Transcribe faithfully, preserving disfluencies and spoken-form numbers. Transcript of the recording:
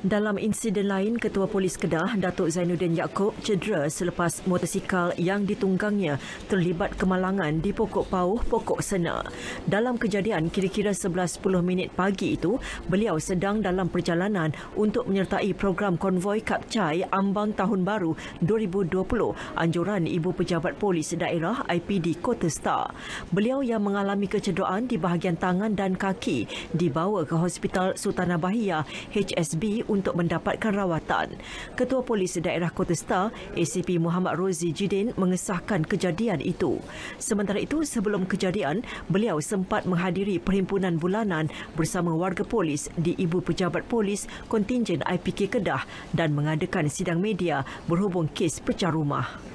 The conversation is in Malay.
Dalam insiden lain, Ketua Polis Kedah, Datuk Zainuddin Yaakob cedera selepas motosikal yang ditunggangnya terlibat kemalangan di Pokok Pauh, Pokok Sena. Dalam kejadian kira-kira sebelas sepuluh minit pagi itu, beliau sedang dalam perjalanan untuk menyertai program konvoi Kap Chai Ambang Tahun Baru dua ribu dua puluh anjuran Ibu Pejabat Polis Daerah I P D Kota Star. Beliau yang mengalami kecederaan di bahagian tangan dan kaki dibawa ke Hospital Sultanah Bahia H S B untuk mendapatkan rawatan. Ketua Polis Daerah Kota Star, A C P Muhammad Rozi Jidin mengesahkan kejadian itu. Sementara itu, sebelum kejadian, beliau sempat menghadiri perhimpunan bulanan bersama warga polis di Ibu Pejabat Polis Kontingen I P K Kedah dan mengadakan sidang media berhubung kes pecah rumah.